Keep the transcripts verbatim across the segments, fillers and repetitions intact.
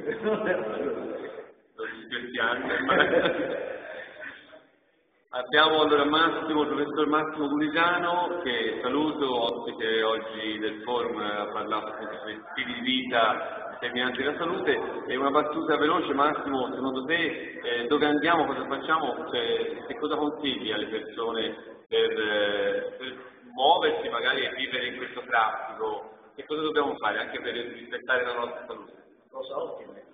Abbiamo allora Massimo, il professor Massimo Gulisano, che saluto, ospite oggi del forum, ha parlato appunto sui stili di vita determinanti della salute. E una battuta veloce, Massimo, secondo te eh, dove andiamo, cosa facciamo, cioè, che cosa consigli alle persone per, eh, per muoversi magari e vivere in questo traffico? Che cosa dobbiamo fare anche per rispettare la nostra salute? Cosa ottima è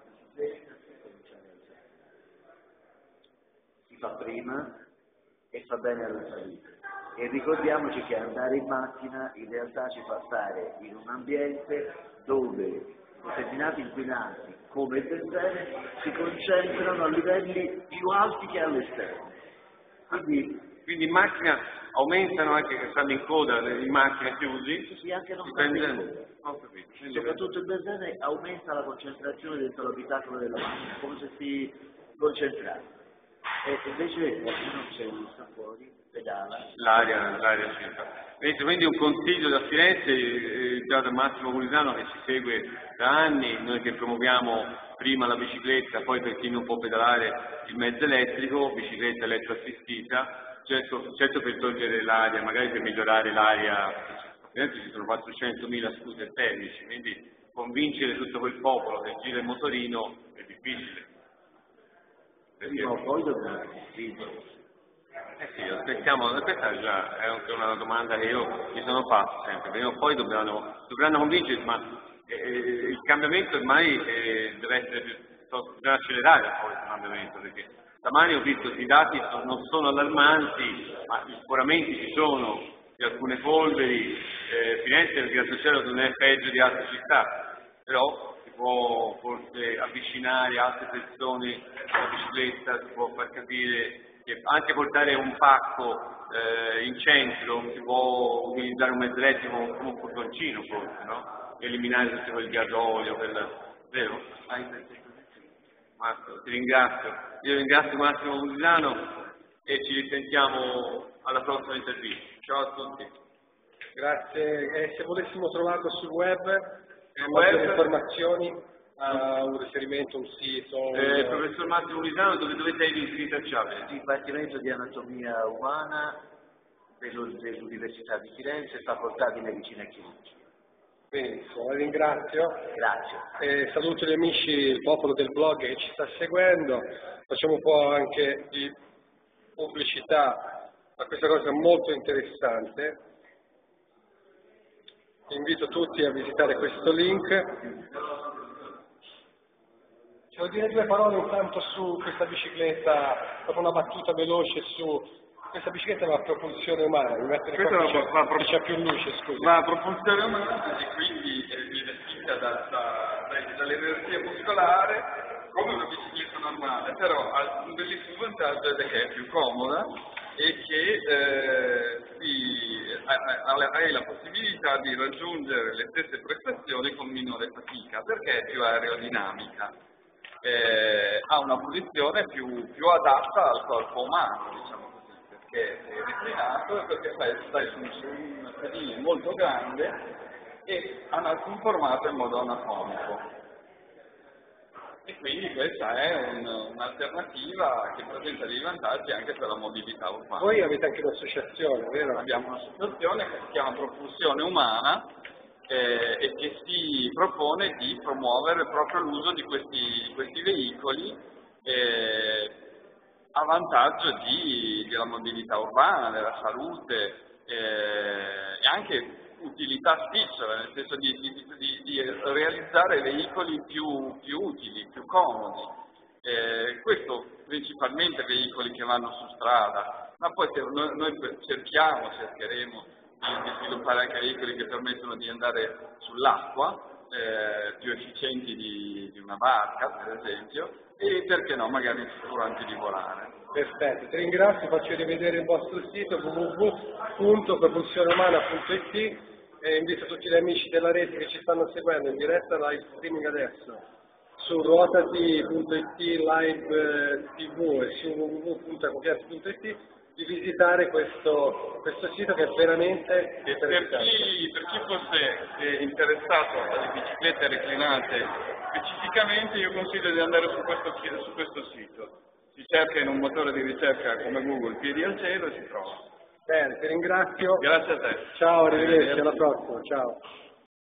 si fa prima e fa bene alla salute. E ricordiamoci che andare in macchina in realtà ci fa stare in un ambiente dove determinati inquinanti come il benzene si concentrano a livelli più alti che all'esterno. Quindi, Quindi in macchina aumentano anche che stanno in coda in macchine chiusi? Sì, anche non dipende... Ho capito. Quindi soprattutto il benzene aumenta la concentrazione dentro l'abitacolo della macchina, come se si concentrasse. E invece qualcuno c'è sta fuori, pedala. L'aria, l'aria circa. Quindi un consiglio da Firenze, eh, già da Massimo Gulisano che ci segue da anni, noi che promuoviamo prima la bicicletta, poi per chi non può pedalare il mezzo elettrico, bicicletta elettroassistita, certo, certo per togliere l'aria, magari per migliorare l'aria, a Firenze ci sono quattrocentomila scooter termici, quindi convincere tutto quel popolo che gira il motorino è difficile. Prima o poi dobbiamo convincere. Eh sì, aspettiamo, questa è già è anche una domanda che io mi sono fatto sempre, prima o poi dovranno, dovranno convincersi, ma eh, il cambiamento ormai eh, deve essere più, deve accelerare poi il cambiamento, perché stamani ho visto che i dati sono, non sono allarmanti, ma sicuramente ci sono di alcune polveri, eh, Firenze per grazie al cielo non è peggio di altre città, però si può forse avvicinare altre persone alla bicicletta, si può far capire che anche portare un pacco eh, in centro, si può utilizzare un mezzo elettrico come un furgoncino forse, no? Eliminare tutto quel gasolio, quel... vero? Massimo, ti ringrazio. Io ringrazio Massimo Gulisano e ci risentiamo alla prossima intervista. Ciao a tutti. Grazie. Eh, se volessimo trovarlo sul web, Il maggiori web? informazioni, uh, un riferimento, un sito. Eh, un... professor Massimo Gulisano, dove, dove sei rintracciabile? Il Dipartimento di Anatomia Umana dell'Università di Firenze, Facoltà di Medicina e Chirurgia. Benissimo, la ringrazio. Grazie. Eh, saluto gli amici, il popolo del blog che ci sta seguendo, facciamo un po' anche di pubblicità a questa cosa molto interessante. Invito tutti a visitare questo link. Devo dire due parole intanto su questa bicicletta, proprio una battuta veloce su questa bicicletta è una propulsione umana, mi mettere Questa qua è che una c'è, pro- che c'è più luce, scusi. La propulsione umana e quindi eh, viene spinta da, da, da, dall'energia muscolare come una bicicletta normale, però ha un bellissimo vantaggio ed è che è più comoda e che eh, si, hai la possibilità di raggiungere le stesse prestazioni con minore fatica, perché è più aerodinamica, eh, ha una posizione più, più adatta al corpo umano, diciamo così, perché è reclinato e perché stai, stai su, su un sedile molto grande e conformato in modo anatomico. E quindi questa è un, un'alternativa che presenta dei vantaggi anche per la mobilità urbana. Voi avete anche un'associazione, vero? Abbiamo un'associazione che si chiama Propulsione Umana eh, e che si propone di promuovere proprio l'uso di questi, questi veicoli eh, a vantaggio di, della mobilità urbana, della salute eh, e anche utilità spicciola, nel senso di, di, di, di realizzare veicoli più, più utili, più comodi. Eh, questo principalmente veicoli che vanno su strada, ma poi noi, noi cerchiamo, cercheremo di, di sviluppare anche veicoli che permettono di andare sull'acqua, eh, più efficienti di, di una barca per esempio, e perché no, magari in futuro anche di volare. Perfetto, ti ringrazio, faccio rivedere il vostro sito w w w punto propulsione umana punto i t e invito tutti gli amici della rete che ci stanno seguendo in diretta live streaming adesso su ruotati punto i t live tv e su w w w punto ecopiazza punto i t di visitare questo, questo sito che è veramente e per chi, per chi fosse eh, interessato alle biciclette reclinate specificamente praticamente io consiglio di andare su questo, su questo sito. Si cerca in un motore di ricerca come Google Piedi al cielo e si trova. Bene, ti ringrazio. Grazie a te. Ciao, arrivederci, alla prossima, ciao.